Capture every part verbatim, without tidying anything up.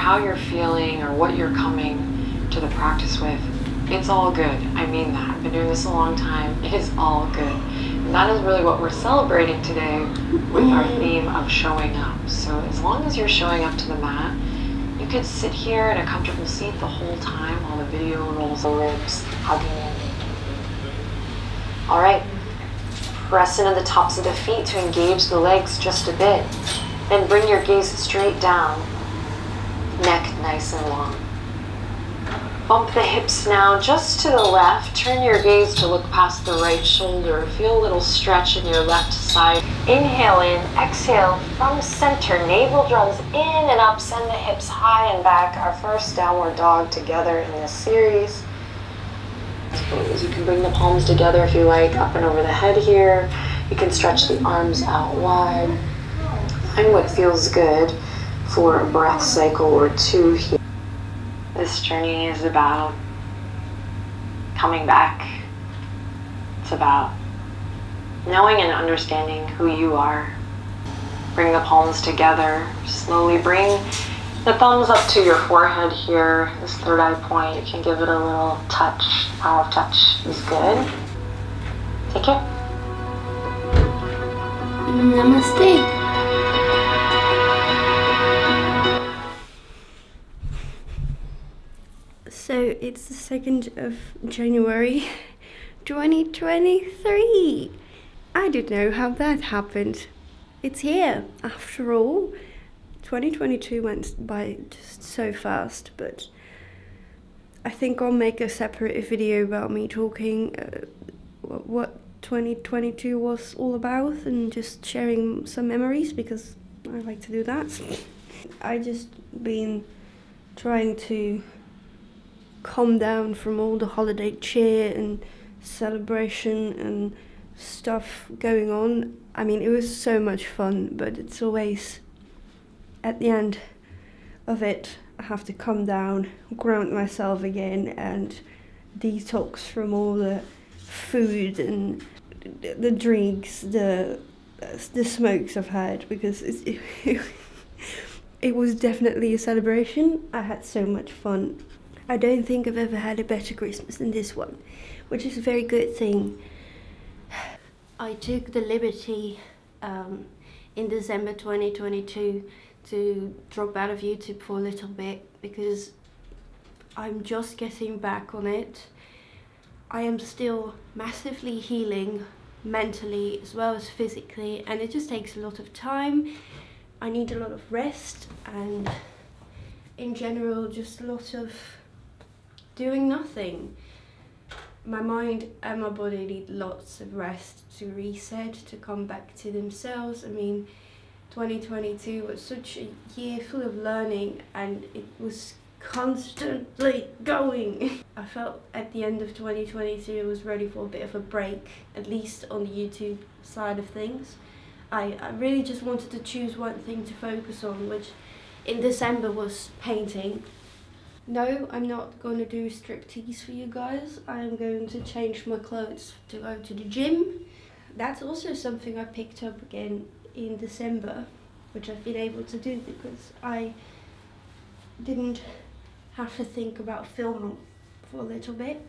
how you're feeling or what you're coming to the practice with, it's all good. I mean that. I've been doing this a long time. It is all good. And that is really what we're celebrating today with our theme of showing up. So as long as you're showing up to the mat, you could sit here in a comfortable seat the whole time while the video rolls the ribs, hugging in. All right. Press into the tops of the feet to engage the legs just a bit. Then bring your gaze straight down. Neck nice and long. Bump the hips now just to the left. Turn your gaze to look past the right shoulder. Feel a little stretch in your left side. Inhale in, exhale from center. Navel draws in and up. Send the hips high and back. Our first downward dog together in this series. Suppose you can bring the palms together if you like, up and over the head here. You can stretch the arms out wide. Find what feels good for a breath cycle or two here. This journey is about coming back. It's about knowing and understanding who you are. Bring the palms together. Slowly bring the thumbs up to your forehead here, this third eye point. You can give it a little touch. Power of touch is good. Take care. Namaste. So it's the second of January twenty twenty-three. I don't know how that happened. It's here after all. twenty twenty-two went by just so fast, but I think I'll make a separate video about me talking uh, what twenty twenty-two was all about and just sharing some memories, because I like to do that. I just been trying to calm down from all the holiday cheer and celebration and stuff going on. I mean, it was so much fun, but it's always at the end of it, I have to come down, ground myself again, and detox from all the food and the drinks, the the smokes I've had, because it's, it, it was definitely a celebration. I had so much fun. I don't think I've ever had a better Christmas than this one, which is a very good thing. I took the liberty um, in December twenty twenty-two to drop out of YouTube for a little bit, because I'm just getting back on it. I am still massively healing mentally as well as physically, and it just takes a lot of time. I need a lot of rest, and in general just a lot of doing nothing. My mind and my body need lots of rest to reset, to come back to themselves. I mean, twenty twenty-two was such a year full of learning, and it was constantly going. I felt at the end of twenty twenty-two I was ready for a bit of a break, at least on the YouTube side of things. I, I really just wanted to choose one thing to focus on, which in December was painting. No, I'm not going to do striptease for you guys. I am going to change my clothes to go to the gym. That's also something I picked up again in December, which I've been able to do because I didn't have to think about filming for a little bit.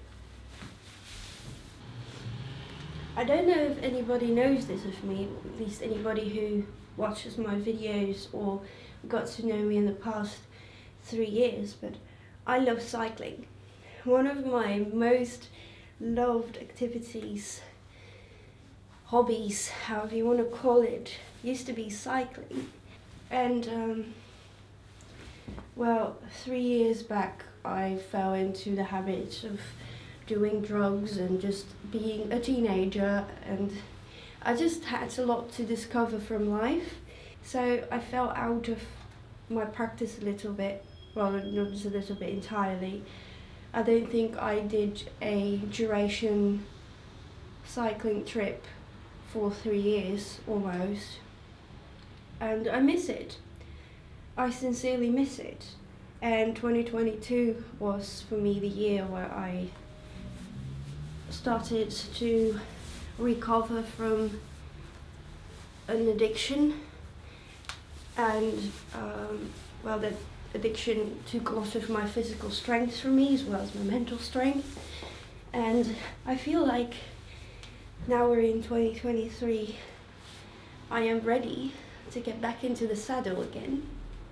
I don't know if anybody knows this of me, at least anybody who watches my videos or got to know me in the past three years, but I love cycling. One of my most loved activities, hobbies, however you want to call it, used to be cycling. And um, well, three years back I fell into the habit of doing drugs and just being a teenager, and I just had a lot to discover from life. So I fell out of my practice a little bit, well, not just a little bit, entirely. I don't think I did a duration cycling trip for three years almost, and I miss it. I sincerely miss it. And twenty twenty-two was for me the year where I started to recover from an addiction, and um, well, that addiction took a lot of my physical strength from me as well as my mental strength. And I feel like now we're in twenty twenty-three, I am ready to get back into the saddle again.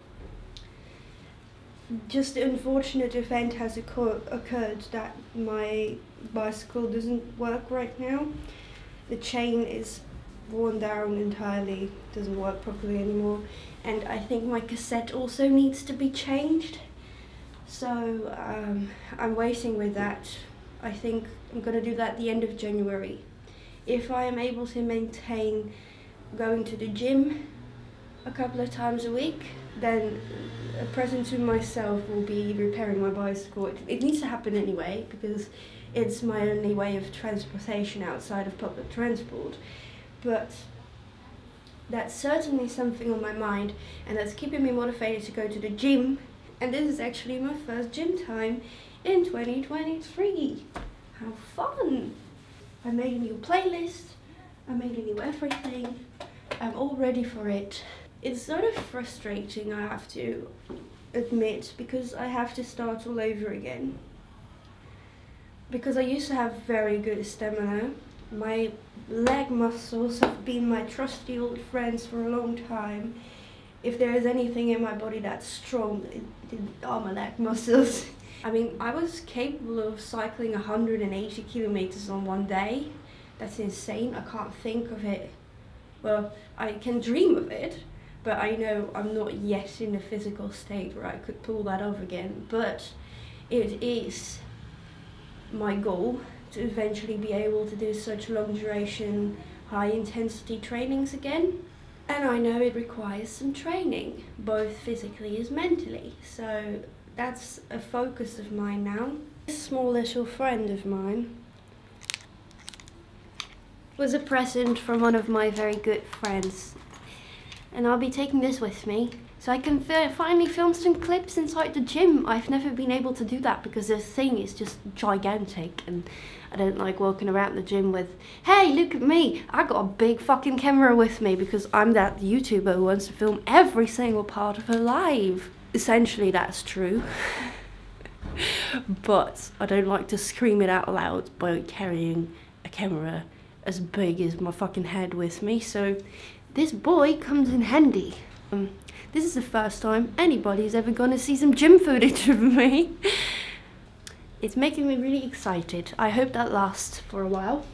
Just an unfortunate event has occur occurred that my bicycle doesn't work right now. The chain is worn down entirely, doesn't work properly anymore, and I think my cassette also needs to be changed. So um, I'm waiting with that. I think I'm going to do that at the end of January. If I am able to maintain going to the gym a couple of times a week, then a present to myself will be repairing my bicycle. It, it needs to happen anyway, because it's my only way of transportation outside of public transport. But that's certainly something on my mind, and that's keeping me motivated to go to the gym. And this is actually my first gym time in twenty twenty-three. How fun! I made a new playlist, I made a new everything. I'm all ready for it. It's sort of frustrating, I have to admit, because I have to start all over again. Because I used to have very good stamina. My leg muscles have been my trusty old friends for a long time. If there is anything in my body that's strong, it, it are my leg muscles. I mean, I was capable of cycling one hundred eighty kilometers on one day. That's insane. I can't think of it. Well, I can dream of it, but I know I'm not yet in a physical state where I could pull that off again. But it is my goal to eventually be able to do such long duration, high intensity trainings again. And I know it requires some training, both physically as mentally. So that's a focus of mine now. This small little friend of mine was a present from one of my very good friends. And I'll be taking this with me so I can finally film some clips inside the gym. I've never been able to do that because this thing is just gigantic, and I don't like walking around the gym with, hey, look at me, I got a big fucking camera with me, because I'm that YouTuber who wants to film every single part of her life. Essentially, that's true. But I don't like to scream it out loud by carrying a camera as big as my fucking head with me, so this boy comes in handy. Um, this is the first time anybody's ever gonna see some gym footage of me. It's making me really excited. I hope that lasts for a while.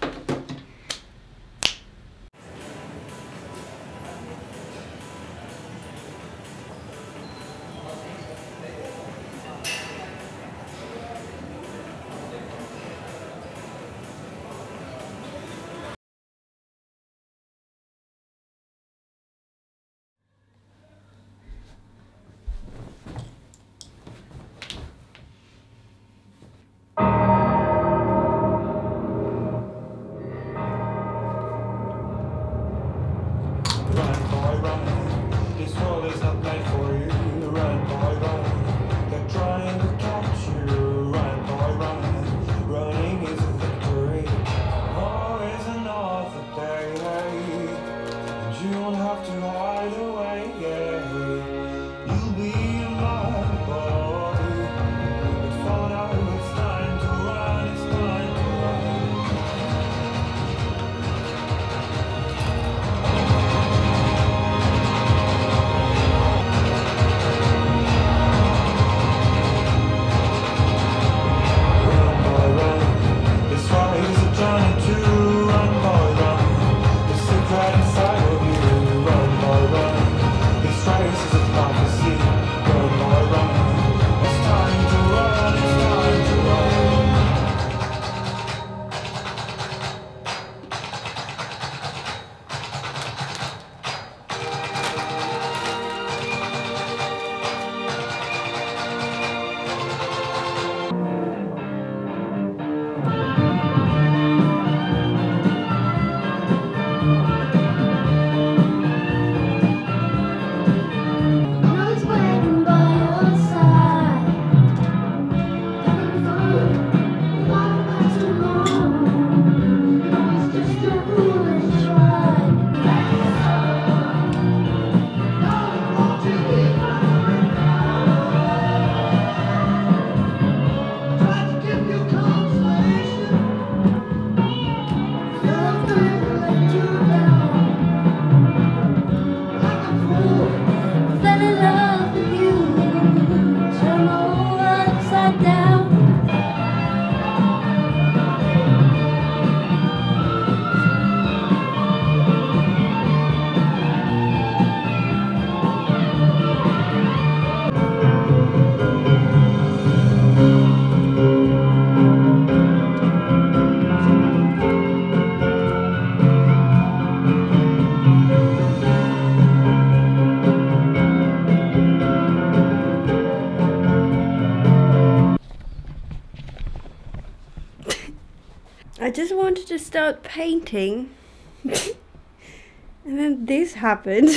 I just wanted to start painting. And then this happened.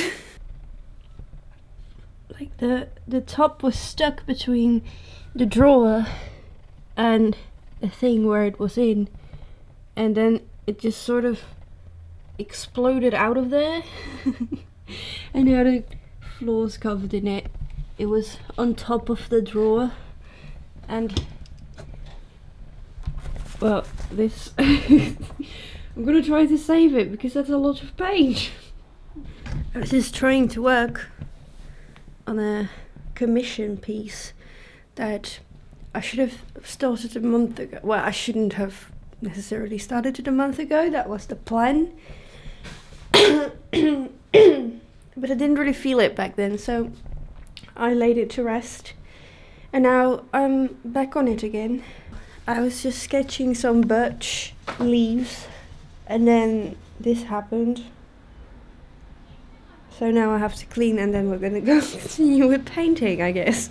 Like the the top was stuck between the drawer and the thing where it was in, and then it just sort of exploded out of there. And now the floor's covered in it. It was on top of the drawer, and well, this I'm gonna try to save it because that's a lot of paint. I was just trying to work on a commission piece that I should have started a month ago. Well, I shouldn't have necessarily started it a month ago. That was the plan. But I didn't really feel it back then, so I laid it to rest. And now I'm back on it again. I was just sketching some birch leaves, and then this happened. So now I have to clean, and then we're gonna go continue with painting, I guess.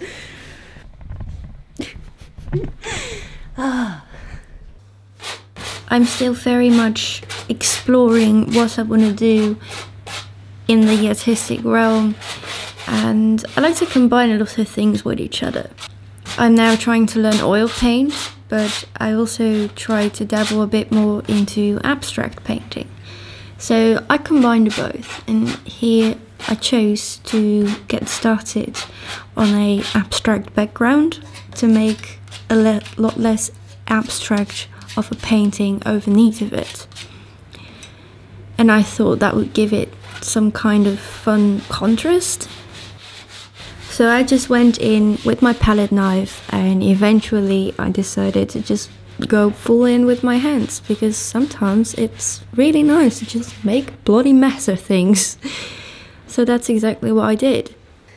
Ah. I'm still very much exploring what I want to do in the artistic realm, and I like to combine a lot of things with each other. I'm now trying to learn oil paint, but I also try to dabble a bit more into abstract painting. So I combined both, and here I chose to get started on a abstract background to make a le lot less abstract of a painting underneath of it. And I thought that would give it some kind of fun contrast. So I just went in with my palette knife, and eventually I decided to just go full in with my hands, because sometimes it's really nice to just make bloody mess of things. So that's exactly what I did.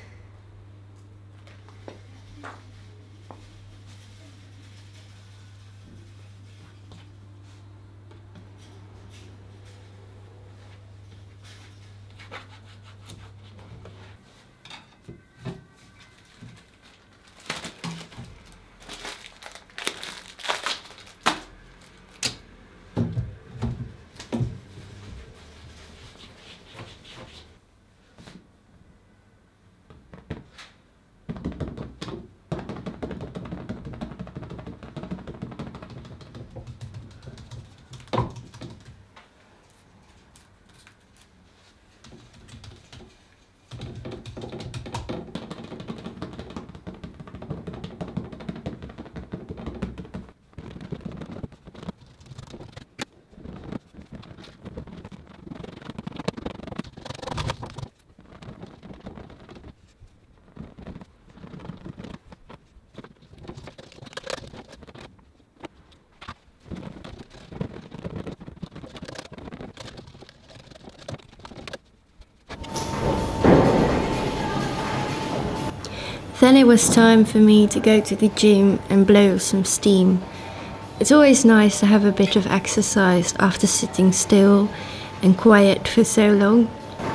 Then it was time for me to go to the gym and blow some steam. It's always nice to have a bit of exercise after sitting still and quiet for so long.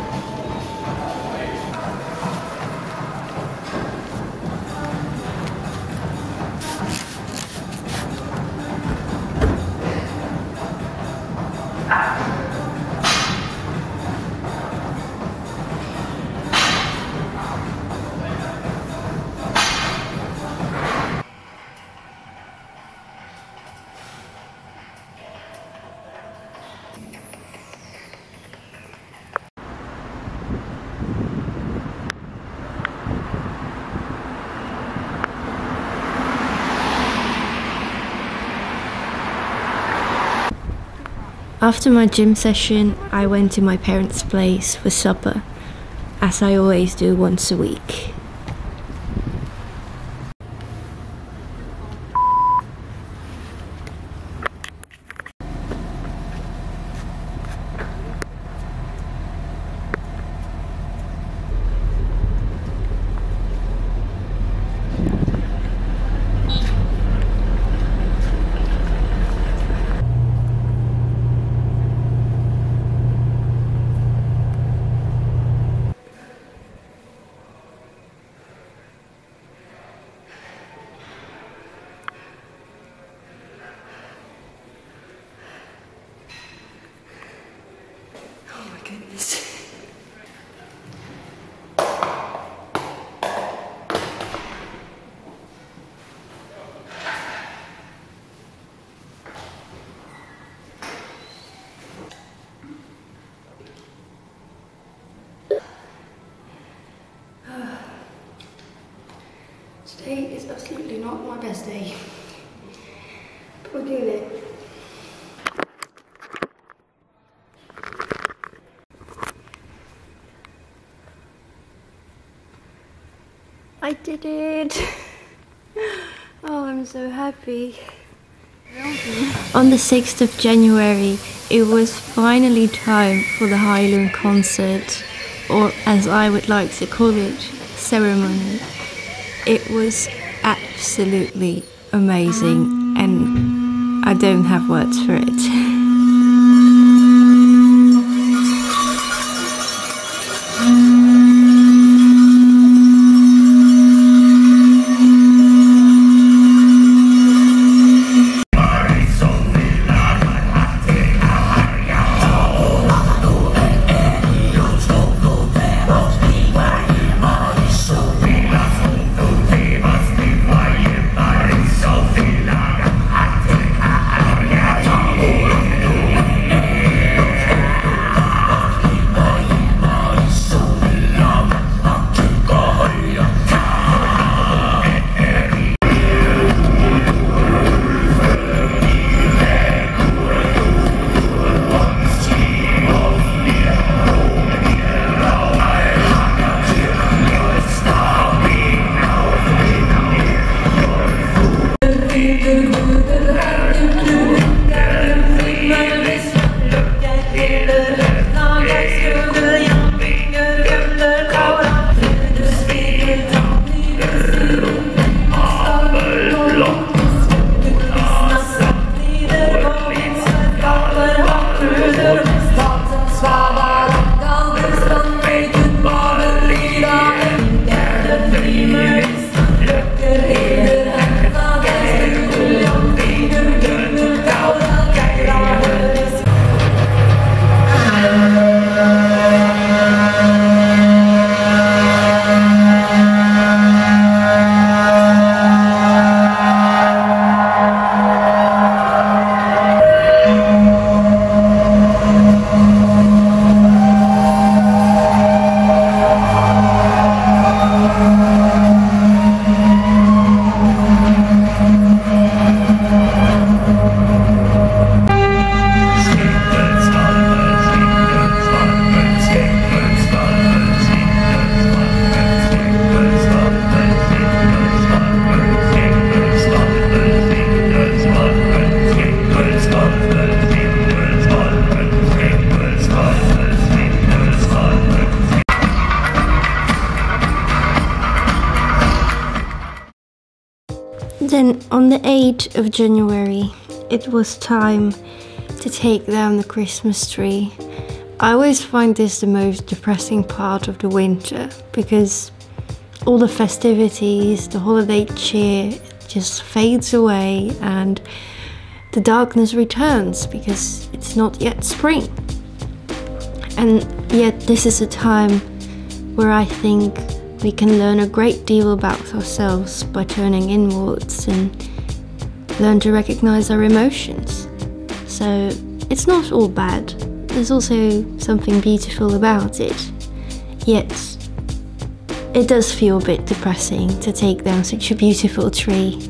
After my gym session, I went to my parents' place for supper, as I always do once a week. not my best day. But we're doing it. I did it! Oh, I'm so happy. On the sixth of January, it was finally time for the Heilung concert, or as I would like to call it, ceremony. It was absolutely amazing, and I don't have words for it. Then on the eighth of January, it was time to take down the Christmas tree. I always find this the most depressing part of the winter because all the festivities, the holiday cheer just fades away and the darkness returns because it's not yet spring. And yet this is a time where I think we can learn a great deal about ourselves by turning inwards and learn to recognize our emotions. So it's not all bad. There's also something beautiful about it. Yet it does feel a bit depressing to take down such a beautiful tree.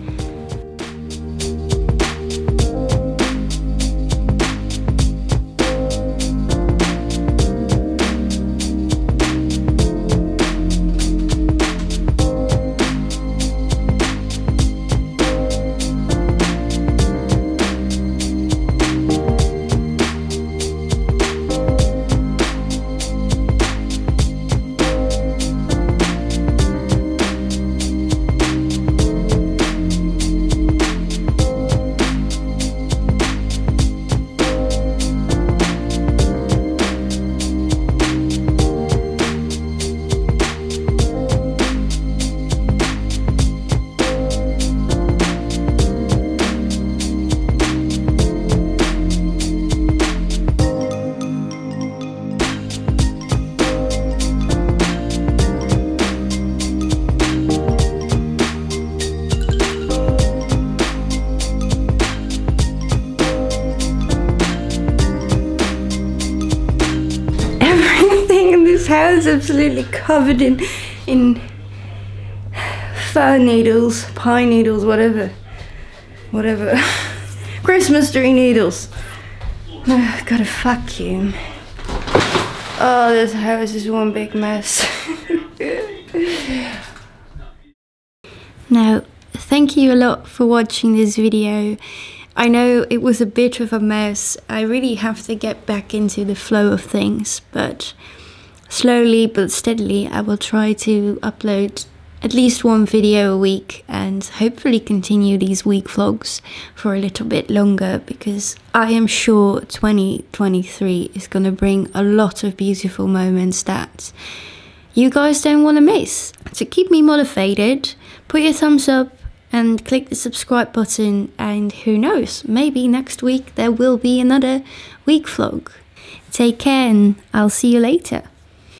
House absolutely covered in in fir needles, pine needles, whatever. Whatever. Christmas tree needles. Oh, gotta vacuum. Oh, this house is one big mess. Now, thank you a lot for watching this video. I know it was a bit of a mess. I really have to get back into the flow of things, but slowly but steadily I will try to upload at least one video a week and hopefully continue these week vlogs for a little bit longer, because I am sure twenty twenty-three is going to bring a lot of beautiful moments that you guys don't want to miss. So keep me motivated, put your thumbs up and click the subscribe button, and who knows, maybe next week there will be another week vlog. Take care and I'll see you later.